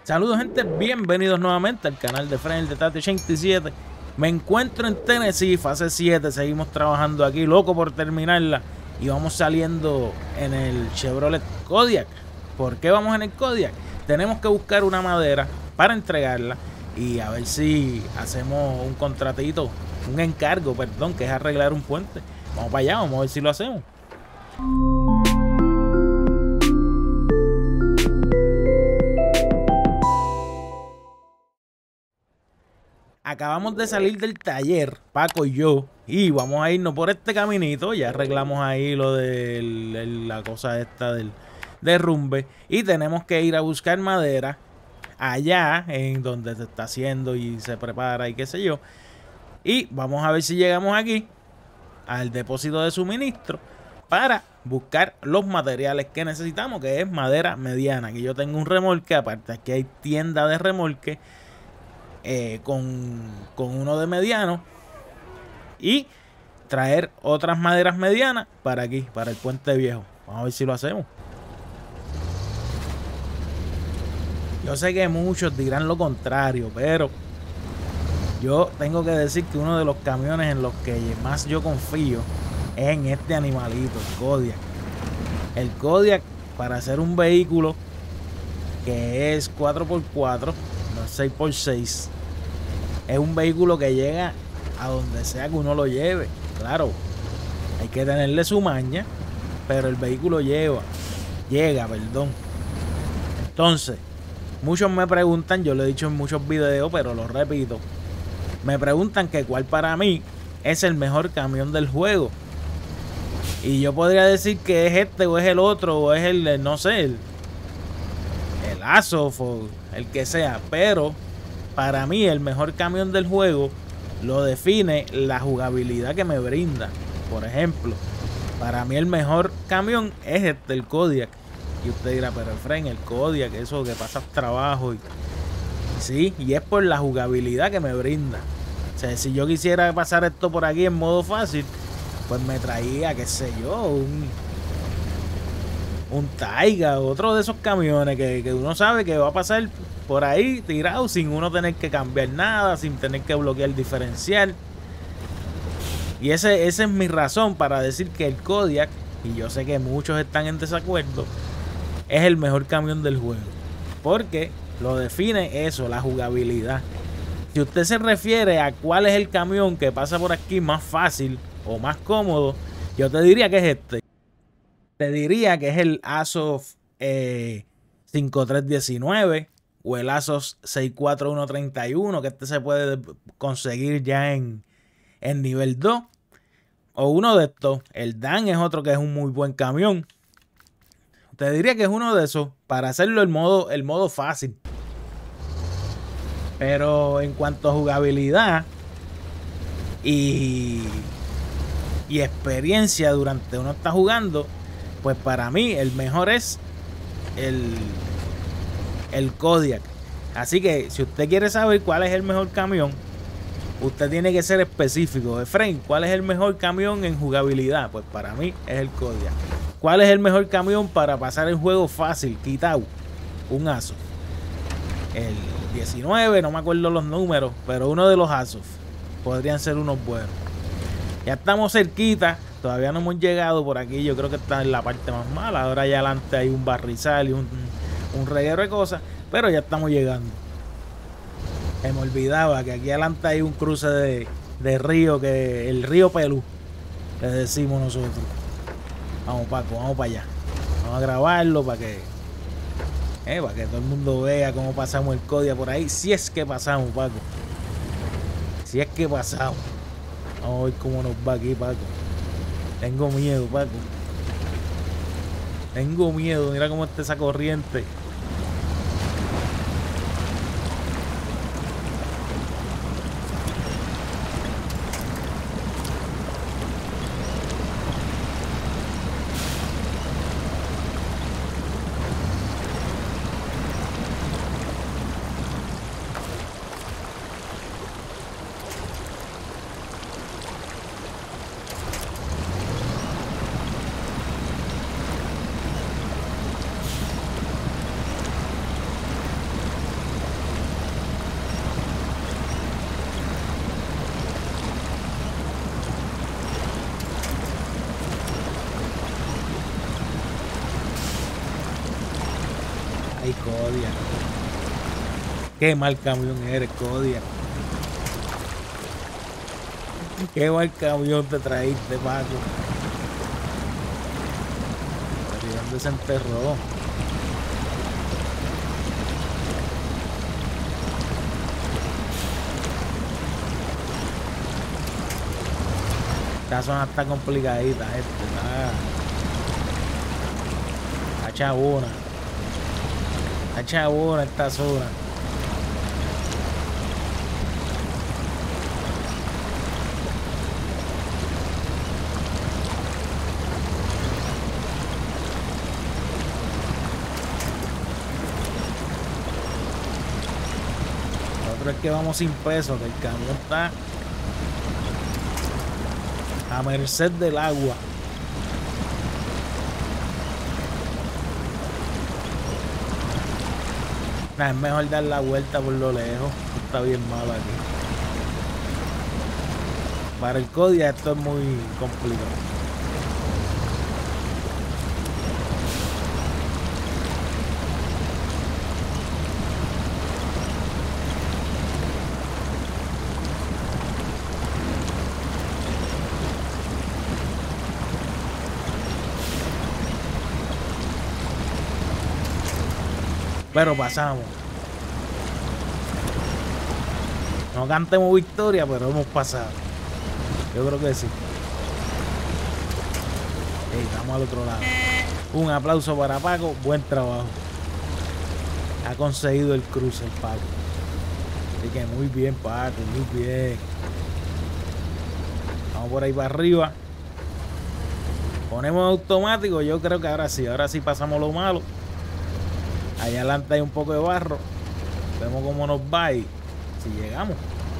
Saludos gente, bienvenidos nuevamente al canal de Fren de Tati 87. Me encuentro en Tennessee, fase 7, seguimos trabajando aquí, loco por terminarla. Y vamos saliendo en el Chevrolet Kodiak. ¿Por qué vamos en el Kodiak? Tenemos que buscar una madera para entregarla y a ver si hacemos un contratito, un encargo, perdón, que es arreglar un puente. Vamos para allá, vamos a ver si lo hacemos. Acabamos de salir del taller, Paco y yo, y vamos a irnos por este caminito. Ya arreglamos ahí lo de la cosa esta del derrumbe y tenemos que ir a buscar madera allá en donde se está haciendo y se prepara y qué sé yo. Y vamos a ver si llegamos aquí al depósito de suministro para buscar los materiales que necesitamos, que es madera mediana. Aquí yo tengo un remolque, aparte aquí hay tienda de remolque. Con uno de mediano y traer otras maderas medianas para aquí, para el puente viejo. Vamos a ver si lo hacemos. Yo sé que muchos dirán lo contrario, pero yo tengo que decir que uno de los camiones en los que más yo confío es en este animalito, el Kodiak. El Kodiak, para hacer un vehículo que es 4x4, no 6x6, es un vehículo que llega a donde sea que uno lo lleve. Claro, hay que tenerle su maña, pero el vehículo llega. Entonces, muchos me preguntan, yo lo he dicho en muchos videos, pero lo repito, me preguntan que cuál para mí es el mejor camión del juego. Y yo podría decir que es este o es el otro o es el no sé, el Azof o el que sea, pero para mí el mejor camión del juego lo define la jugabilidad que me brinda. Por ejemplo, para mí el mejor camión es el Kodiak. Y usted dirá, pero Efraín, el Kodiak, eso que pasas trabajo. Sí, y es por la jugabilidad que me brinda. O sea, si yo quisiera pasar esto por aquí en modo fácil, pues me traía, qué sé yo, un Taiga, otro de esos camiones que uno sabe que va a pasar por ahí tirado sin uno tener que cambiar nada, sin tener que bloquear el diferencial. Y esa es mi razón para decir que el Kodiak, y yo sé que muchos están en desacuerdo, es el mejor camión del juego. Porque lo define eso, la jugabilidad. Si usted se refiere a cuál es el camión que pasa por aquí más fácil o más cómodo, yo te diría que es este. Te diría que es el Azof 5319 o el Azof 64131, que este se puede conseguir ya en nivel 2. O uno de estos. El Dan es otro que es un muy buen camión. Te diría que es uno de esos para hacerlo el modo fácil. Pero en cuanto a jugabilidad y experiencia durante uno está jugando, pues para mí el mejor es el Kodiak. Así que si usted quiere saber cuál es el mejor camión, usted tiene que ser específico. Efraín, ¿cuál es el mejor camión en jugabilidad? Pues para mí es el Kodiak. ¿Cuál es el mejor camión para pasar el juego fácil? Quitado. Un Azof. El 19, no me acuerdo los números, pero uno de los Azof. Podrían ser unos buenos. Ya estamos cerquita. Todavía no hemos llegado por aquí. Yo creo que está en la parte más mala. Ahora ya adelante hay un barrizal y un reguero de cosas. Pero ya estamos llegando. Se me olvidaba que aquí adelante hay un cruce de río, que el río Pelú, le decimos nosotros. Vamos, Paco, vamos para allá. Vamos a grabarlo para que todo el mundo vea cómo pasamos el Kodiak por ahí. Si es que pasamos, Paco. Si es que pasamos. Vamos a ver cómo nos va aquí, Paco. Tengo miedo, Paco. Tengo miedo. Mira cómo está esa corriente. Ay, Kodiak. Qué mal camión eres, Kodiak. Qué mal camión te traíste, Paco. ¿Y dónde se enterró? Esta zona está complicadita, está chabona. Está chabona esta zona. Lo otro es que vamos sin peso, que el camión está a merced del agua. Nah, es mejor dar la vuelta por lo lejos. Está bien malo aquí. Para el Kodiak esto es muy complicado. Pero pasamos. No cantemos victoria, pero hemos pasado. Yo creo que sí. Ey, vamos al otro lado. Un aplauso para Paco. Buen trabajo. Ha conseguido el cruce el Paco. Así que muy bien, Paco. Muy bien. Vamos por ahí para arriba. Ponemos automático. Yo creo que ahora sí. Ahora sí pasamos lo malo. Allá adelante hay un poco de barro. Vemos cómo nos va y si llegamos.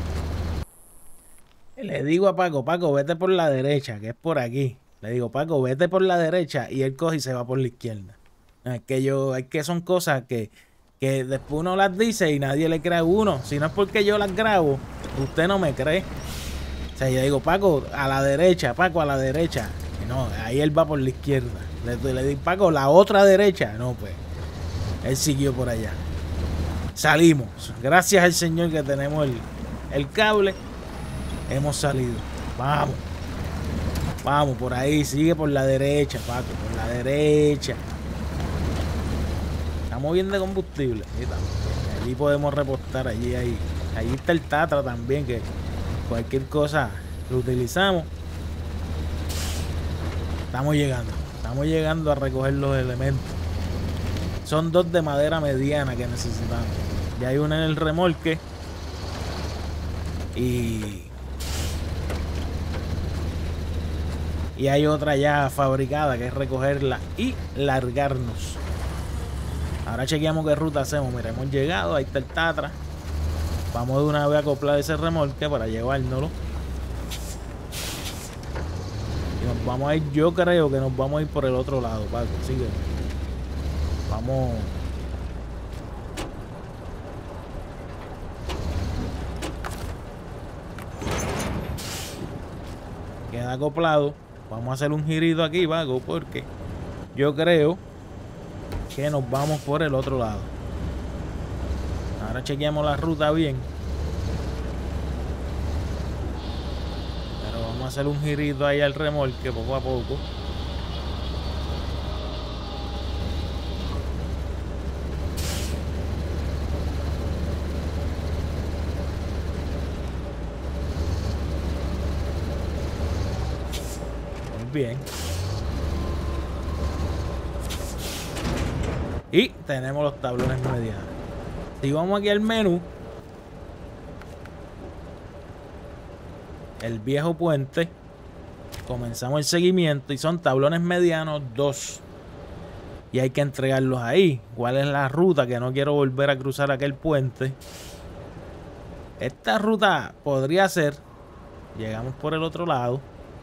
Le digo a Paco, Paco, vete por la derecha, que es por aquí. Le digo, Paco, vete por la derecha y él coge y se va por la izquierda. Es que son cosas que después uno las dice y nadie le cree a uno. Si no es porque yo las grabo, usted no me cree. O sea, yo digo, Paco, a la derecha, Paco, a la derecha. Y no, ahí él va por la izquierda. Le digo, Paco, la otra derecha. No, pues. Él siguió por allá. Salimos. Gracias al Señor que tenemos el cable. Hemos salido. Vamos. Vamos por ahí. Sigue por la derecha, Paco. Por la derecha. Estamos bien de combustible. Allí podemos repostar. Allí está el Tatra también. Que cualquier cosa lo utilizamos. Estamos llegando. Estamos llegando a recoger los elementos. Son dos de madera mediana que necesitamos. Ya hay una en el remolque. Y hay otra ya fabricada que es recogerla y largarnos. Ahora chequeamos qué ruta hacemos. Mira, hemos llegado. Ahí está el Tatra. Vamos de una vez a acoplar ese remolque para llevárnoslo. Y nos vamos a ir. Yo creo que nos vamos a ir por el otro lado, Paco. Sigue. Vamos. Queda acoplado. Vamos a hacer un girito aquí, Paco, porque yo creo que nos vamos por el otro lado. Ahora chequeamos la ruta bien. Pero vamos a hacer un girito ahí al remolque poco a poco. Bien. Y tenemos los tablones medianos. Si vamos aquí al menú, el viejo puente, comenzamos el seguimiento y son tablones medianos 2. Y hay que entregarlos ahí. ¿Cuál es la ruta? Que no quiero volver a cruzar aquel puente. Esta ruta podría ser, llegamos por el otro lado.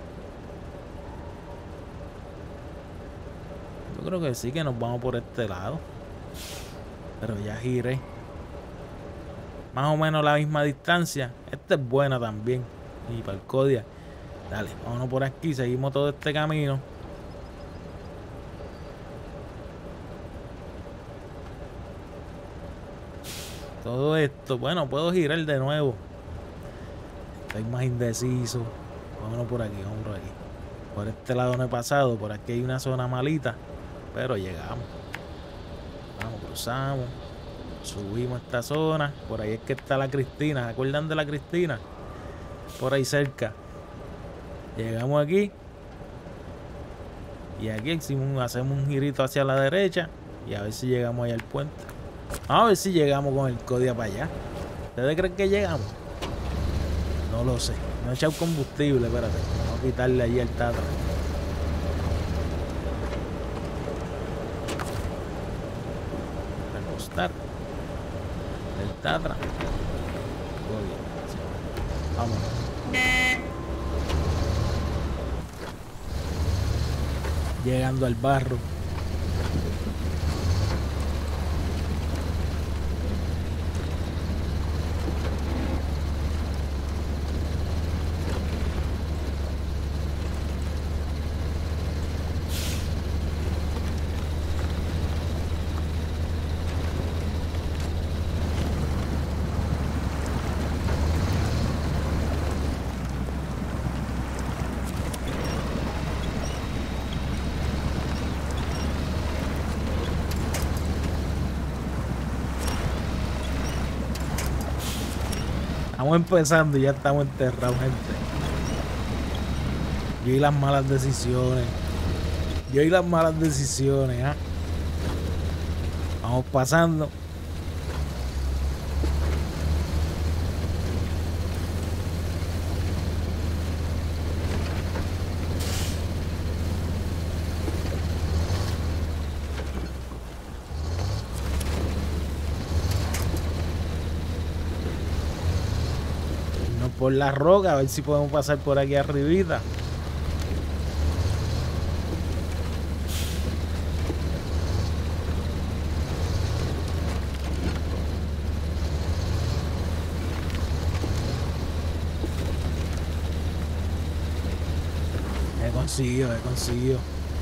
Yo creo que sí, que nos vamos por este lado. Pero ya giré. Más o menos la misma distancia. Esta es buena también. Y para el Kodiak. Dale, vámonos por aquí. Seguimos todo este camino. todo esto. Bueno, puedo girar de nuevo. Estoy más indeciso. Vámonos por aquí, vamos por aquí. Por este lado no he pasado. Por aquí hay una zona malita. Pero llegamos. Vamos, cruzamos. Subimos esta zona. Por ahí es que está la Cristina. ¿Se acuerdan de la Cristina? Por ahí cerca. Llegamos aquí. Y aquí hacemos un girito hacia la derecha. Y a ver si llegamos allá al puente. Vamos a ver si llegamos con el Kodiak para allá. ¿Ustedes creen que llegamos? No lo sé. No he echado combustible, espérate. Vamos a quitarle allí el Tatra. Recostar. El Tatra. Vamos. Llegando al barro. Estamos empezando y ya estamos enterrados, gente. Yo y las malas decisiones. ¿Ah? Vamos pasando. Por la roca, a ver si podemos pasar por aquí arribita. He conseguido.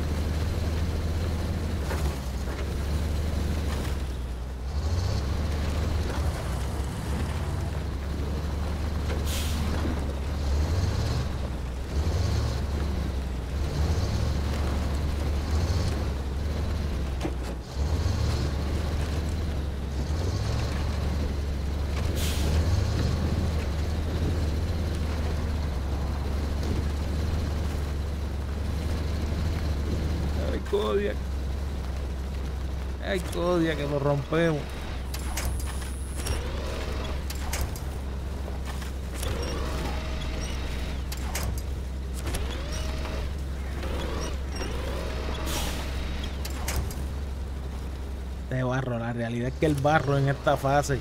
Ay, Kodiak, que lo rompemos. De barro, la realidad es que el barro en esta fase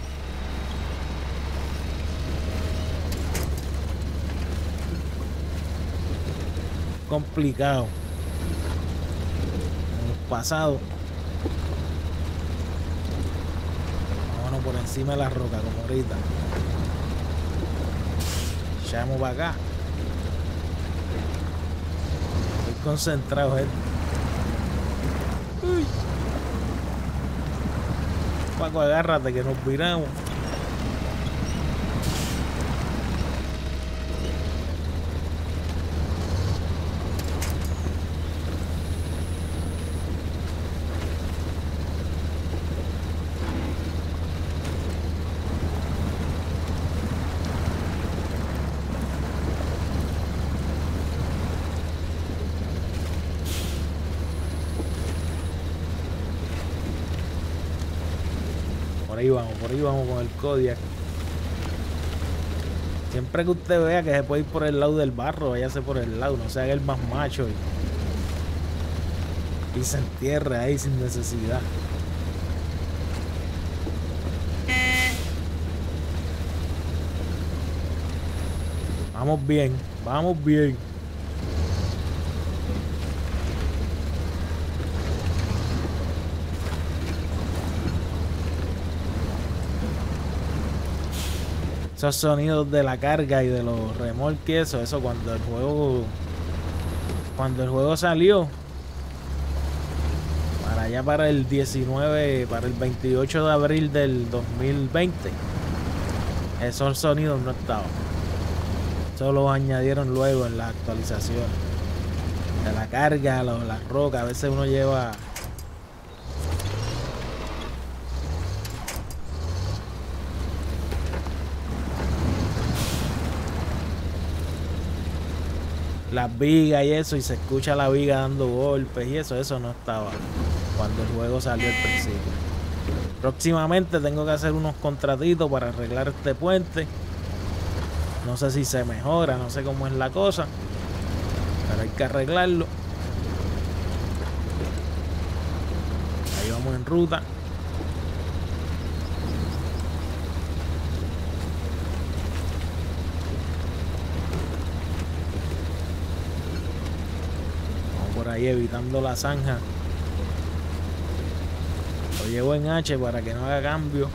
complicado. Pasado. Vámonos por encima de la roca como ahorita. Echamos para acá. Estoy concentrado, gente. Uy. Paco, agárrate que nos viramos. Por ahí vamos con el Kodiak. Siempre que usted vea que se puede ir por el lado del barro, váyase por el lado, no se haga el más macho y se entierre ahí sin necesidad. Vamos bien, vamos bien. Esos sonidos de la carga y de los remolques, eso cuando el juego salió, para allá para el 19, para el 28 de abril del 2020, esos sonidos no estaban. Solo los añadieron luego en las actualizaciones de la carga, la roca. A veces uno lleva las vigas y eso, y se escucha la viga dando golpes y eso no estaba cuando el juego salió al principio. Próximamente tengo que hacer unos contratitos para arreglar este puente. No sé si se mejora, no sé cómo es la cosa, pero hay que arreglarlo. Ahí vamos en ruta. Vamos por ahí evitando la zanja. Lo llevo en H para que no haga cambio.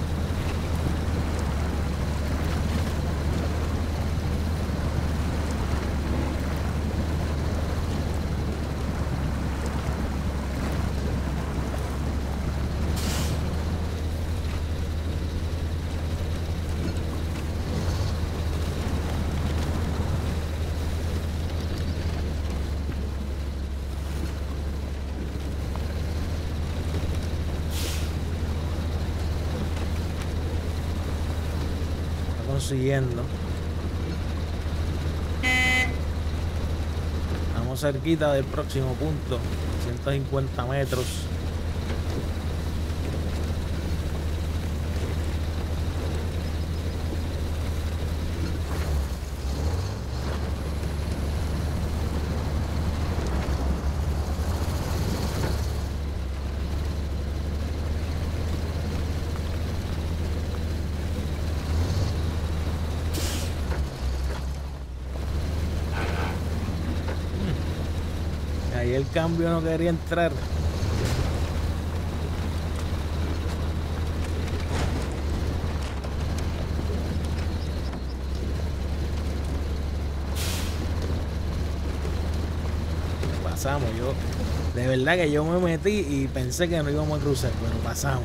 Siguiendo, estamos cerquita del próximo punto, 150 metros. Ahí el cambio no quería entrar. Pasamos, de verdad que yo me metí y pensé que no íbamos a cruzar, pero pasamos.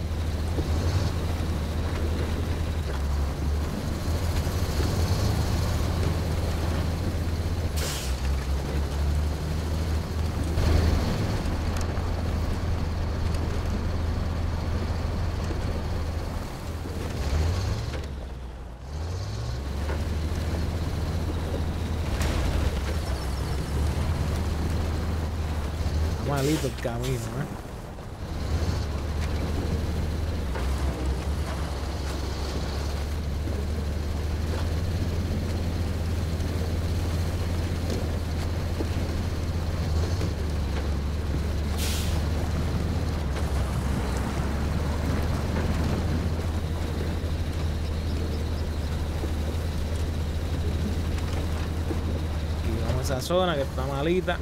Malito el camino, Y vamos a esa zona que está malita.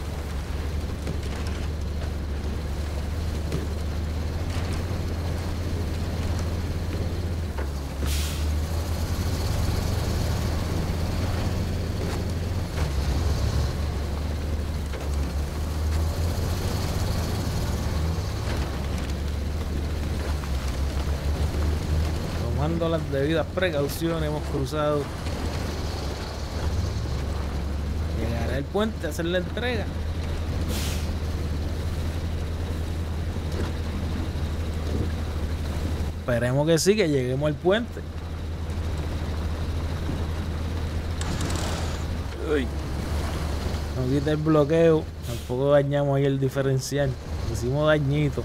Tomando las debidas precauciones, hemos cruzado. Llegará el puente a hacer la entrega. Esperemos que sí, que lleguemos al puente. Uy. No quita el bloqueo. Tampoco dañamos ahí el diferencial. Hicimos dañito.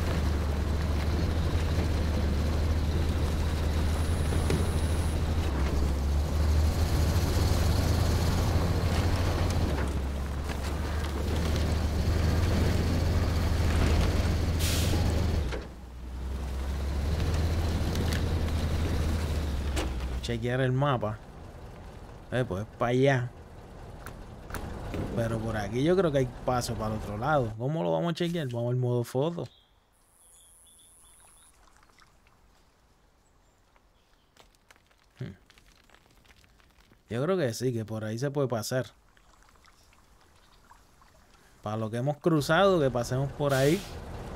Chequear el mapa. Pues para allá. Pero por aquí yo creo que hay paso para el otro lado. ¿Cómo lo vamos a chequear? Vamos al modo foto. Yo creo que sí, que por ahí se puede pasar. Para lo que hemos cruzado, que pasemos por ahí.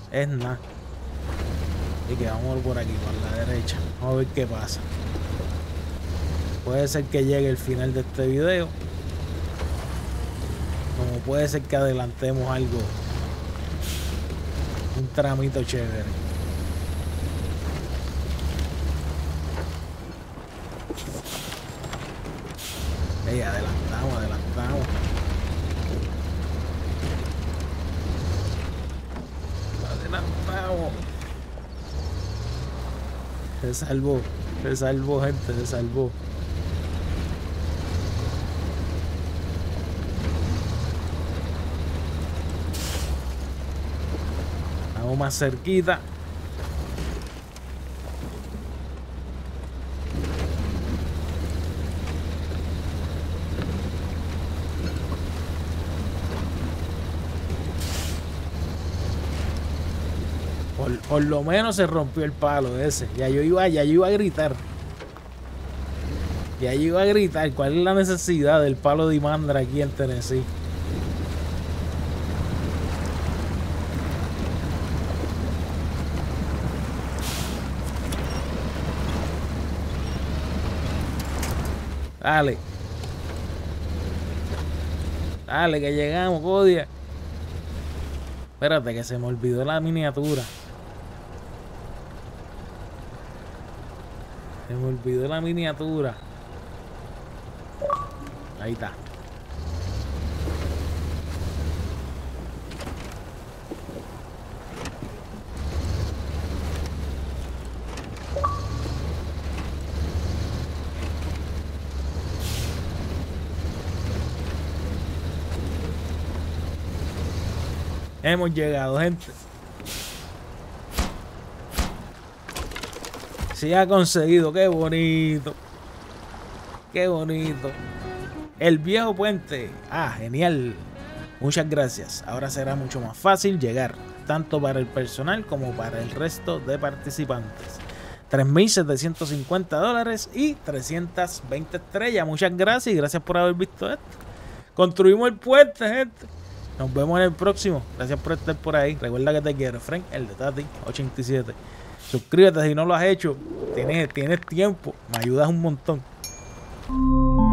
Es nada. Y que vamos por aquí, por la derecha. Vamos a ver qué pasa. Puede ser que llegue el final de este video. Como puede ser que adelantemos algo. Un tramito chévere. Ey, adelantamos. Se salvó, gente, se salvó. Estamos más cerquita. Por lo menos se rompió el palo ese. Ya yo iba a gritar. Ya yo iba a gritar. ¿Cuál es la necesidad del palo de Imandra aquí en Tennessee? Dale. Dale, que llegamos, Codia. Espérate, que se me olvidó la miniatura. Se me olvidó la miniatura. Ahí está. Hemos llegado, gente. Se ha conseguido, qué bonito. Qué bonito. El viejo puente. Ah, genial. Muchas gracias. Ahora será mucho más fácil llegar, tanto para el personal como para el resto de participantes. $3,750 y 320 estrellas. Muchas gracias y gracias por haber visto esto. Construimos el puente, gente. Nos vemos en el próximo. Gracias por estar por ahí. Recuerda que te quiero, Frank, el de Tati 87. Suscríbete si no lo has hecho. Tienes tiempo. Me ayudas un montón.